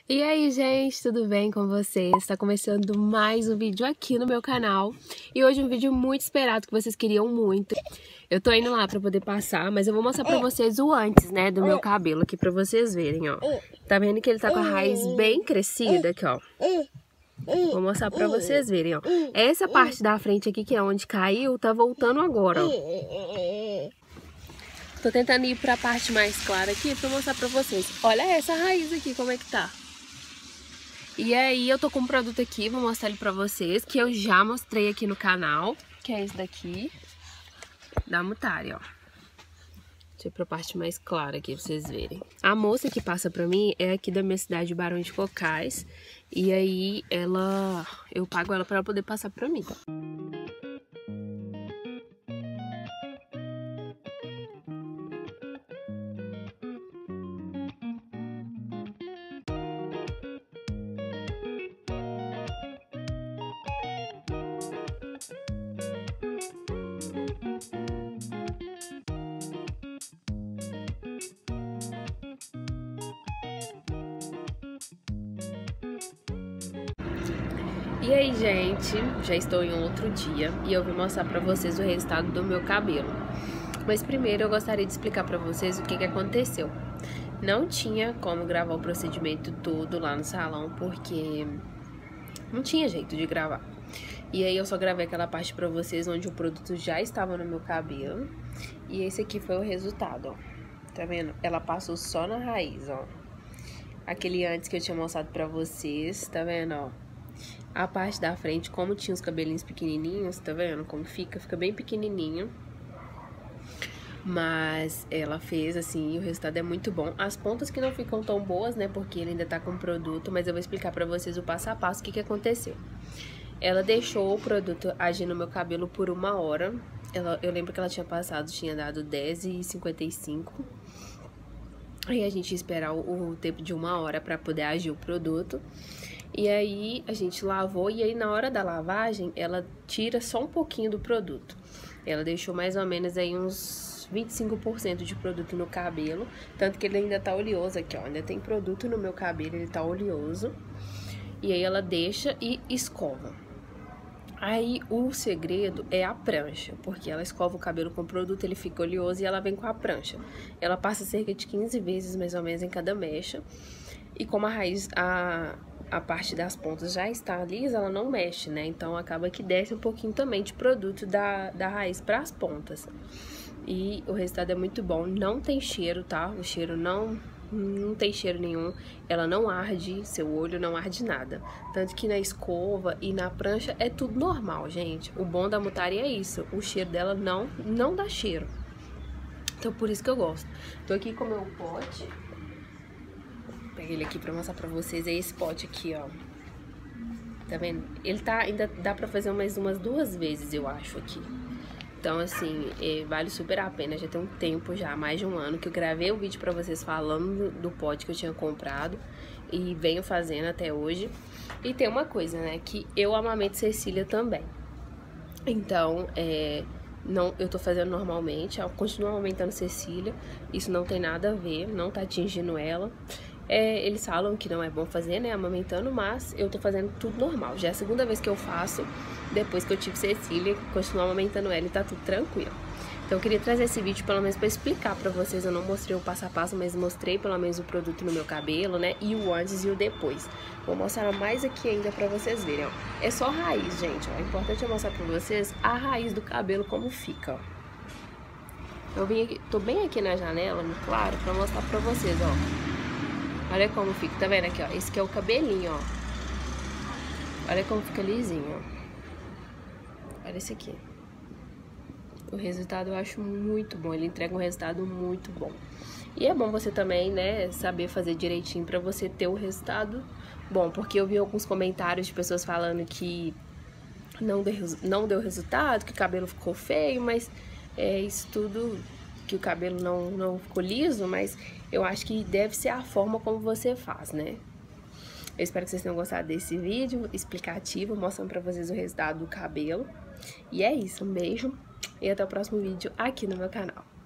E aí, gente, tudo bem com vocês? Está começando mais um vídeo aqui no meu canal. E hoje um vídeo muito esperado que vocês queriam muito. Eu tô indo lá pra poder passar, mas eu vou mostrar pra vocês o antes, né, do meu cabelo aqui pra vocês verem, ó. Tá vendo que ele tá com a raiz bem crescida aqui, ó. Vou mostrar pra vocês verem, ó. Essa parte da frente aqui, que é onde caiu, tá voltando agora, ó. Tô tentando ir pra parte mais clara aqui pra mostrar pra vocês. Olha essa raiz aqui, como é que tá. E aí eu tô com um produto aqui, vou mostrar ele pra vocês, que eu já mostrei aqui no canal, que é esse daqui, da Mutare, ó. Deixa eu ir pra parte mais clara aqui pra vocês verem. A moça que passa pra mim é aqui da minha cidade, Barão de Cocais, e aí eu pago ela pra ela poder passar pra mim. E aí, gente, já estou em outro dia e eu vim mostrar pra vocês o resultado do meu cabelo. Mas primeiro eu gostaria de explicar pra vocês o que aconteceu. Não tinha como gravar o procedimento todo lá no salão, porque não tinha jeito de gravar. E aí eu só gravei aquela parte pra vocês onde o produto já estava no meu cabelo. E esse aqui foi o resultado, ó. Tá vendo? Ela passou só na raiz, ó. Aquele antes que eu tinha mostrado pra vocês, tá vendo, ó? A parte da frente, como tinha os cabelinhos pequenininhos, tá vendo como fica? Fica bem pequenininho. Mas ela fez assim, e o resultado é muito bom. As pontas que não ficam tão boas, né, porque ele ainda tá com o produto, mas eu vou explicar pra vocês o passo a passo, o que aconteceu. Ela deixou o produto agir no meu cabelo por 1 hora. Eu lembro que ela tinha dado 10h55. Aí a gente ia esperar o tempo de 1 hora pra poder agir o produto. E aí a gente lavou e aí na hora da lavagem ela tira só um pouquinho do produto. Ela deixou mais ou menos aí uns 25% de produto no cabelo, tanto que ele ainda tá oleoso aqui, ó. Ainda tem produto no meu cabelo, ele tá oleoso. E aí ela deixa e escova. Aí o segredo é a prancha, porque ela escova o cabelo com produto, ele fica oleoso e ela vem com a prancha. Ela passa cerca de 15 vezes mais ou menos em cada mecha. E como a raiz, a parte das pontas já está lisa, ela não mexe, né? Então acaba que desce um pouquinho também de produto da raiz para as pontas. E o resultado é muito bom, não tem cheiro, tá? O cheiro não tem cheiro nenhum, ela não arde, seu olho não arde nada. Tanto que na escova e na prancha é tudo normal, gente. O bom da Mutare é isso, o cheiro dela não dá cheiro. Então por isso que eu gosto. Tô aqui com o meu pote. Peguei ele aqui pra mostrar pra vocês, é esse pote aqui, ó. Tá vendo? Ele tá, ainda dá pra fazer mais umas 2 vezes, eu acho, aqui. Então, assim, vale super a pena. Já tem um tempo, já mais de 1 ano, que eu gravei um vídeo pra vocês falando do pote que eu tinha comprado. E venho fazendo até hoje. E tem uma coisa, né, que eu amamento Cecília também. Então, eu tô fazendo normalmente, eu continuo amamentando Cecília. Isso não tem nada a ver, não tá atingindo ela. Eles falam que não é bom fazer, né, amamentando, mas eu tô fazendo tudo normal. Já é a 2ª vez que eu faço, depois que eu tive Cecília, continuo amamentando ela e tá tudo tranquilo. Então eu queria trazer esse vídeo pelo menos pra explicar pra vocês. Eu não mostrei o passo a passo, mas mostrei pelo menos o produto no meu cabelo, né, e o antes e o depois. Vou mostrar mais aqui ainda pra vocês verem, ó. É só raiz, gente, ó. O importante é mostrar pra vocês a raiz do cabelo como fica, ó. Eu vim aqui, tô bem aqui na janela, no claro, pra mostrar pra vocês, ó. Olha como fica, tá vendo aqui, ó? Esse aqui é o cabelinho, ó. Olha como fica lisinho, ó. Olha esse aqui. O resultado eu acho muito bom, ele entrega um resultado muito bom. E é bom você também, né, saber fazer direitinho pra você ter o resultado bom. Porque eu vi alguns comentários de pessoas falando que não deu resultado, que o cabelo ficou feio, mas isso tudo... que o cabelo não ficou liso, mas eu acho que deve ser a forma como você faz, né? Eu espero que vocês tenham gostado desse vídeo explicativo, mostrando pra vocês o resultado do cabelo. E é isso, um beijo e até o próximo vídeo aqui no meu canal.